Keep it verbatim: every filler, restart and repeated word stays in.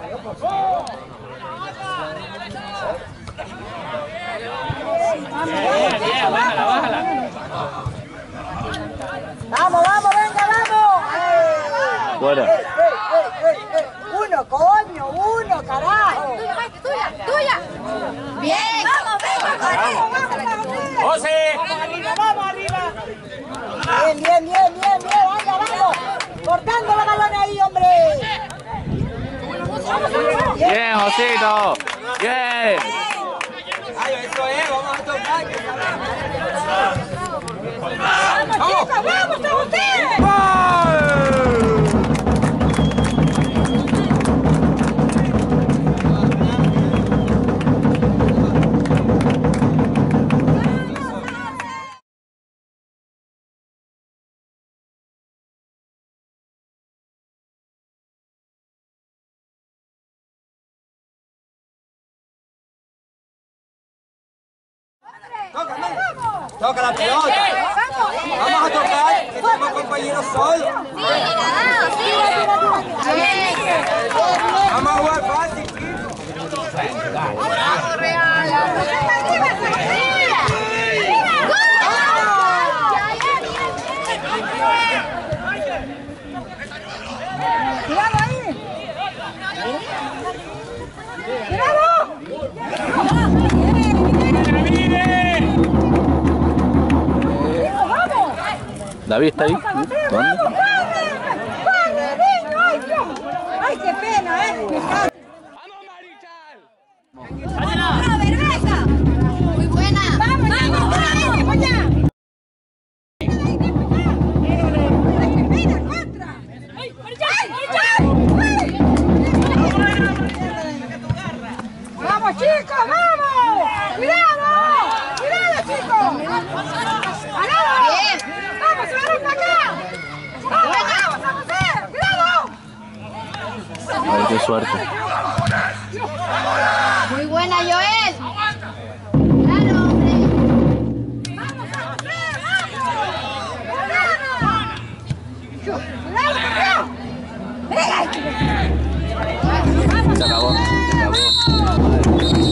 Bájala, bájala. Vamos, vamos, venga, vamos. Fuera. Eh, eh, eh, eh, eh. Uno, coño, uno, carajo. Tuya, tuya, tuya. Bien. Vamos, venga, Vamos, vamos, vamos. ¡José! Vamos arriba, vamos arriba. Bien, bien, bien, bien, bien, venga, vamos. Cortando los balones ahí, hombre. Bien, Josito. Bien. Ay, esto es, vamos a tocar. Vamos, chicos, vamos, todos ustedes. Toca la pelota. Vamos a tocar, que somos compañeros solos. Vamos a jugar fácil, Cuidado ahí. Cuidado. David está ahí. ¿Dónde? ¡Ay, qué pena, eh! ¡Vamos, vergüenza! Muy buena. ¡Vamos, vamos, otra vez, allá! ¡Vamos, chicos, vamos! ¡Cuidado! ¡Cuidado, chicos! ¡Parado! Bien. ¡Vamos, se van para acá! ¡Vamos, vamos, vamos! ¡Cuidado! Ay, qué suerte. Muy buena, Joel. Claro, hombre. ¡Vamos, vamos! ¡Cuidado! ¡Cuidado! Se acabó. Se acabó.